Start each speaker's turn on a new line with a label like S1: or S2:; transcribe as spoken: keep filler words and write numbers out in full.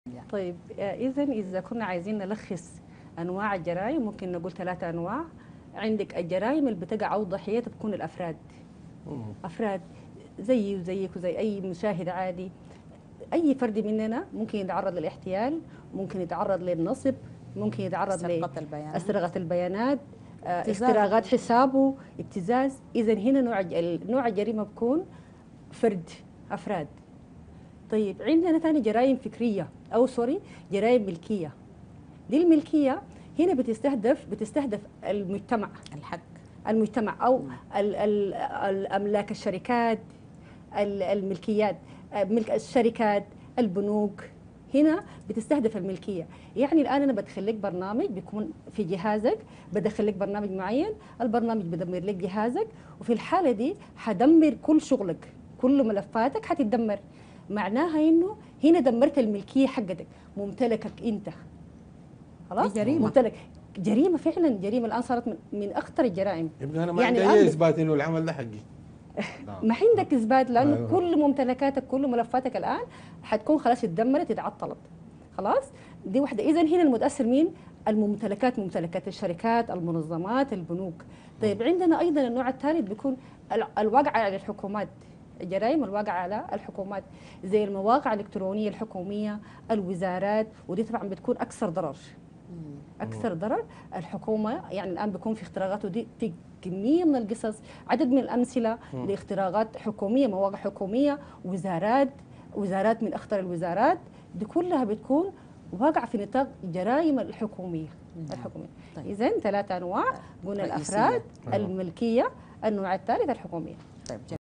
S1: طيب إذا إذا كنا عايزين نلخص أنواع الجرائم ممكن نقول ثلاثة أنواع. عندك الجرائم اللي بتقع أو ضحيتها بتكون الأفراد. أفراد زيي وزيك وزي أي مشاهد عادي. أي فرد مننا ممكن يتعرض للاحتيال، ممكن يتعرض للنصب، ممكن يتعرض
S2: سرقة البيانات،
S1: لسرقة البيانات، اختراقات حسابه، ابتزاز. إذا هنا نوع نوع الجريمة بكون فرد، أفراد. طيب عندنا ثاني جرائم فكرية أو سوري جرائم ملكية. دي الملكية هنا بتستهدف بتستهدف المجتمع،
S2: الحق
S1: المجتمع أو ال ال الأملاك، الشركات، الملكيات، ملك الشركات، البنوك. هنا بتستهدف الملكية. يعني الآن أنا بدخل لك برنامج بيكون في جهازك، بدخل لك برنامج معين، البرنامج بدمر لك جهازك، وفي الحالة دي حدمر كل شغلك، كل ملفاتك حتتدمر. معناها إنه هنا دمرت الملكية حقتك، ممتلكك أنت. خلاص؟
S2: جريمة.
S1: ممتلك. جريمة فعلا، جريمة الآن صارت من, من أخطر الجرائم.
S3: يبقى أنا ما
S1: يعني
S3: عندي أي إثبات إنه العمل ده حقي.
S1: ما عندك اثبات، لانه
S3: أيوة.
S1: كل ممتلكاتك كل ملفاتك الان حتكون خلاص اتدمرت اتعطلت. خلاص دي واحده. اذا هنا المتاثر مين؟ الممتلكات، ممتلكات الشركات، المنظمات، البنوك. طيب عندنا ايضا النوع الثالث بيكون الواقع على الحكومات. الجرائم الواقعة على الحكومات زي المواقع الإلكترونية الحكومية، الوزارات، ودي طبعا بتكون أكثر ضرر. أكثر ضرر الحكومة. يعني الآن بيكون في اختراقات، ودي في كمية من القصص، عدد من الأمثلة لاختراقات حكومية، مواقع حكومية، وزارات، وزارات من أخطر الوزارات. دي كلها بتكون واقع في نطاق جرائم الحكومية. الحكومية. طيب. إذن ثلاثة أنواع قلنا: الأفراد، الملكية، النوع الثالث الحكومية.
S2: طيب.